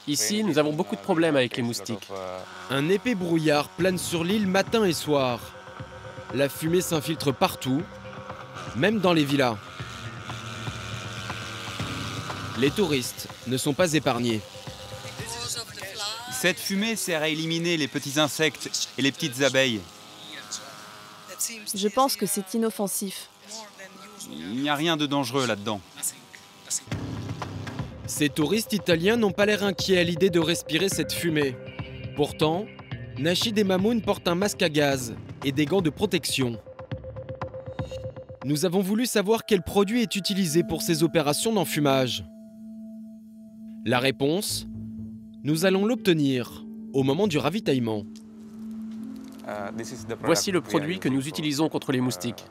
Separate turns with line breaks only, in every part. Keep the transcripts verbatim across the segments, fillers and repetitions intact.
Ici, nous avons beaucoup de problèmes avec les moustiques.
Un épais brouillard plane sur l'île matin et soir. La fumée s'infiltre partout, même dans les villas. Les touristes ne sont pas épargnés.
Cette fumée sert à éliminer les petits insectes et les petites abeilles.
Je pense que c'est inoffensif.
Il n'y a rien de dangereux là-dedans.
Ces touristes italiens n'ont pas l'air inquiets à l'idée de respirer cette fumée. Pourtant, Nachid et Mamoun portent un masque à gaz et des gants de protection. Nous avons voulu savoir quel produit est utilisé pour ces opérations d'enfumage. La réponse, nous allons l'obtenir au moment du ravitaillement.
Voici le produit que nous utilisons contre les moustiques.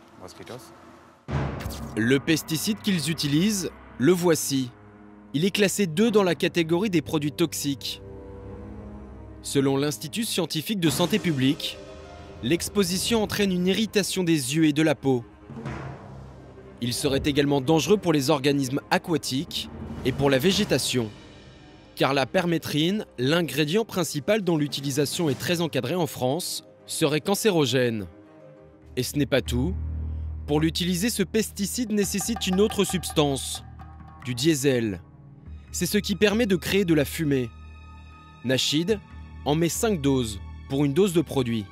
Le pesticide qu'ils utilisent, le voici. Il est classé deux dans la catégorie des produits toxiques. Selon l'Institut scientifique de santé publique, l'exposition entraîne une irritation des yeux et de la peau. Il serait également dangereux pour les organismes aquatiques et pour la végétation. Car la permétrine, l'ingrédient principal dont l'utilisation est très encadrée en France, serait cancérogène. Et ce n'est pas tout. Pour l'utiliser, ce pesticide nécessite une autre substance, du diesel. C'est ce qui permet de créer de la fumée. Nachid en met cinq doses pour une dose de produit.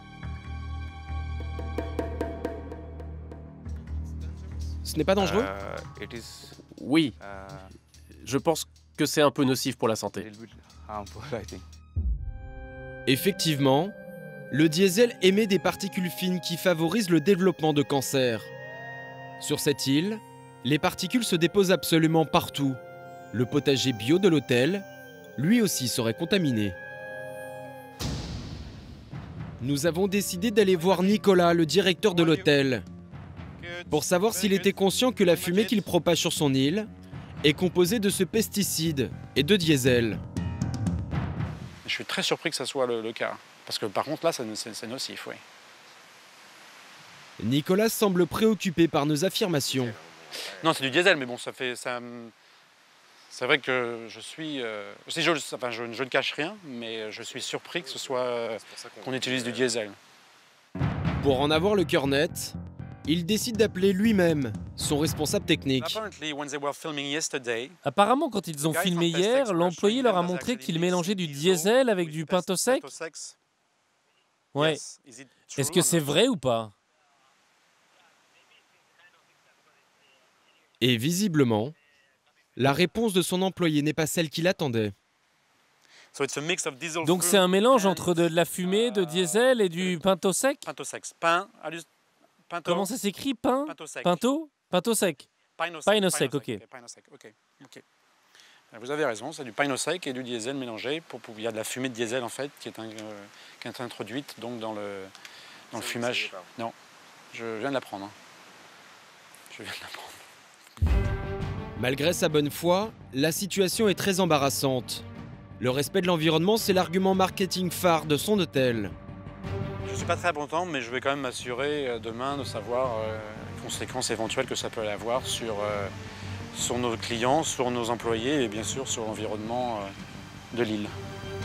Ce n'est pas dangereux ?
Oui, je pense que c'est un peu nocif pour la santé.
Effectivement, le diesel émet des particules fines qui favorisent le développement de cancer. Sur cette île, les particules se déposent absolument partout. Le potager bio de l'hôtel, lui aussi, serait contaminé. Nous avons décidé d'aller voir Nicolas, le directeur de l'hôtel, pour savoir s'il était conscient que la fumée qu'il propage sur son île est composée de ce pesticide et de diesel.
Je suis très surpris que ça soit le, le cas. Parce que par contre, là, c'est nocif, oui.
Nicolas semble préoccupé par nos affirmations.
Non, c'est du diesel, mais bon, ça fait... Ça, c'est vrai que je suis... Euh, si je, enfin, je, je ne cache rien, mais je suis surpris que ce soit... Euh, qu'on utilise du diesel.
Pour en avoir le cœur net, il décide d'appeler lui-même son responsable technique.
Apparemment, quand ils ont filmé hier, l'employé leur a montré qu'il mélangeait du diesel avec du pinto sec. Ouais. Est-ce que c'est vrai ou pas?
Et visiblement, la réponse de son employé n'est pas celle qu'il attendait.
Donc c'est un mélange entre de la fumée, de diesel et du pinto sec? Comment ça s'écrit? Pain? Pinto? Pinto sec. Pino sec, ok.
Vous avez raison, c'est du pino sec et du diesel mélangé. Pour, pour, il y a de la fumée de diesel en fait qui est, un, euh, qui est introduite donc dans le, dans le fumage. Non, je viens de l'apprendre. Je viens de l'apprendre.
Malgré sa bonne foi, la situation est très embarrassante. Le respect de l'environnement, c'est l'argument marketing phare de son hôtel.
Je ne suis pas très content, mais je vais quand même m'assurer demain de savoir euh, les conséquences éventuelles que ça peut avoir sur, euh, sur nos clients, sur nos employés et bien sûr sur l'environnement euh, de l'île.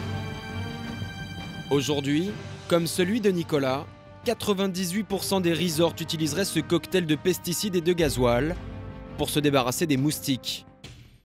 Aujourd'hui, comme celui de Nicolas, quatre-vingt-dix-huit pour cent des resorts utiliseraient ce cocktail de pesticides et de gasoil pour se débarrasser des moustiques.